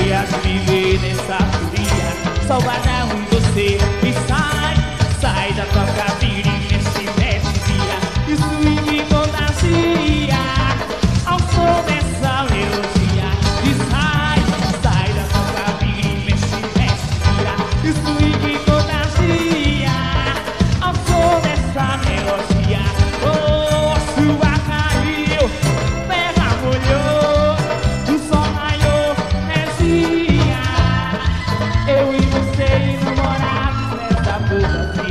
dias viver nessa folia. Só o anel e você. E sai da tua cabine nesse dia. E swing contagia ao som dessa melodia. E sai da tua cabine nesse dia. E swing contagia ao som dessa melodia. Oh, a chuva caiu, terra molhou, o sol raiou, é dia. Eu e você namorados nessa boca.